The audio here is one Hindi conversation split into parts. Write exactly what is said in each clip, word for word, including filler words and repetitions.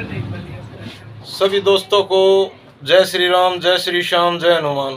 सभी दोस्तों को जय श्री राम, जय श्री श्याम, जय हनुमान।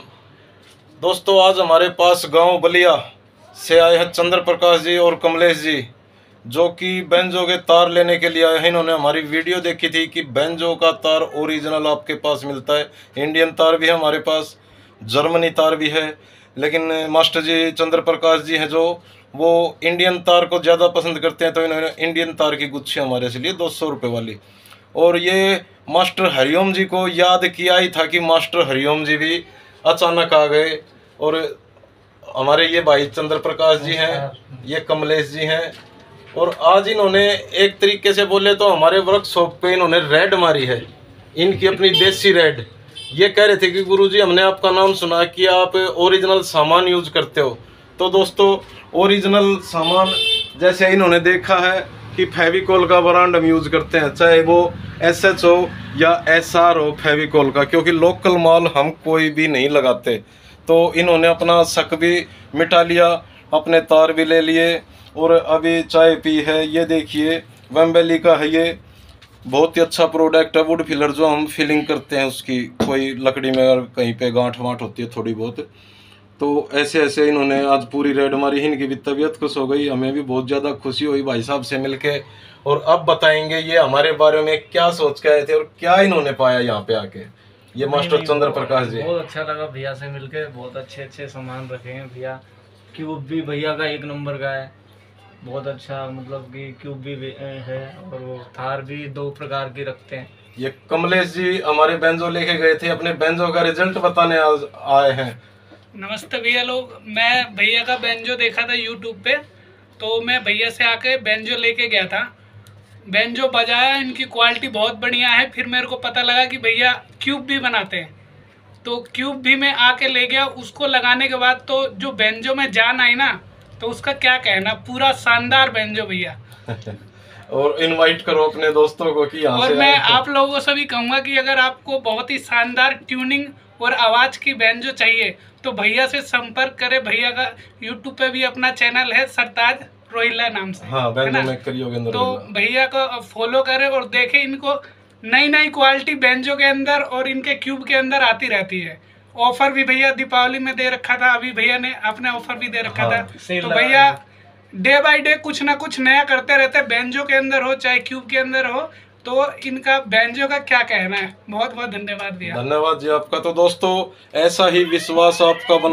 दोस्तों आज हमारे पास गांव बलिया से आए हैं चंद्र प्रकाश जी और कमलेश जी, जो कि बेंजो के तार लेने के लिए आए हैं। इन्होंने हमारी वीडियो देखी थी कि बेंजो का तार ओरिजिनल आपके पास मिलता है। इंडियन तार भी है हमारे पास, जर्मनी तार भी है, लेकिन मास्टर जी चंद्र प्रकाश जी हैं जो वो इंडियन तार को ज़्यादा पसंद करते हैं, तो इन्होंने इंडियन तार की गुच्छी हमारे से लिए दो सौ रुपये वाली। और ये मास्टर हरिओम जी को याद किया ही था कि मास्टर हरिओम जी भी अचानक आ गए। और हमारे ये भाई चंद्र प्रकाश जी हैं, ये कमलेश जी हैं। और आज इन्होंने एक तरीके से बोले तो हमारे वर्कशॉप पे इन्होंने रेड मारी है, इनकी अपनी देसी रेड। ये कह रहे थे कि गुरुजी हमने आपका नाम सुना कि आप ओरिजिनल सामान यूज करते हो। तो दोस्तों ओरिजिनल सामान जैसे इन्होंने देखा है कि फेविकोल का ब्रांड हम यूज करते हैं, चाहे वो एस एच हो या एस आर हो फेविकोल का, क्योंकि लोकल माल हम कोई भी नहीं लगाते। तो इन्होंने अपना शक भी मिटा लिया, अपने तार भी ले लिए और अभी चाय पी है। ये देखिए वेम्बेली का है, ये बहुत ही अच्छा प्रोडक्ट है। वुड फिलर जो हम फिलिंग करते हैं उसकी, कोई लकड़ी में अगर कहीं पे गांठ वाँठ होती है थोड़ी बहुत, तो ऐसे ऐसे इन्होंने आज पूरी रेड मारी। इनकी भी तबीयत खुश हो गई, हमें भी बहुत ज़्यादा खुशी हुई भाई साहब से मिलके। और अब बताएंगे ये हमारे बारे में क्या सोच के आए थे और क्या इन्होंने पाया यहाँ पे आके। ये मास्टर चंद्र प्रकाश जी, बहुत अच्छा लगा भैया से मिलके, बहुत अच्छे अच्छे सामान रखे हैं भैया। क्यूब भी भैया का एक नंबर का है, बहुत अच्छा, मतलब कि क्यूब भी है और वो थार भी दो प्रकार की रखते हैं। ये कमलेश जी हमारे बेंजो लेके गए थे, अपने बेंजो का रिजल्ट बताने आज आए हैं। नमस्ते भैया लोग, मैं भैया का बेंजो देखा था यूट्यूब पे, तो मैं भैया से आके बेंजो लेके गया था। बेंजो बजाया, इनकी क्वालिटी बहुत बढ़िया है। फिर मेरे को पता लगा कि भैया क्यूब भी बनाते हैं, तो क्यूब भी मैं आके ले गया। उसको लगाने के बाद तो जो बेंजो में जान आई ना, तो उसका क्या कहना, पूरा शानदार बेंजो भैया। और इनवाइट करो अपने दोस्तों को कि यहाँ और से मैं आप लोगों से भी कहूँगा कि अगर आपको बहुत ही शानदार ट्यूनिंग और आवाज़ की बेंजो चाहिए तो भैया से संपर्क करें। भैया का यूट्यूब पे भी अपना चैनल है सरताज रोहिला नाम से, हाँ, बेंजो में करियोगे तो भैया को फॉलो करें और देखें। इनको नई नई क्वालिटी बेंजो के अंदर और इनके क्यूब के अंदर आती रहती है। ऑफर भी भैया दीपावली में दे रखा था, अभी भैया ने अपने ऑफर भी दे रखा हाँ, था। तो भैया डे बाय डे कुछ ना कुछ नया करते रहते हैं, बेंजो के अंदर हो चाहे क्यूब के अंदर हो। तो इनका बेंजो का क्या कहना है। बहुत बहुत धन्यवाद भैया। धन्यवाद जी आपका। तो दोस्तों ऐसा ही विश्वास आपका बना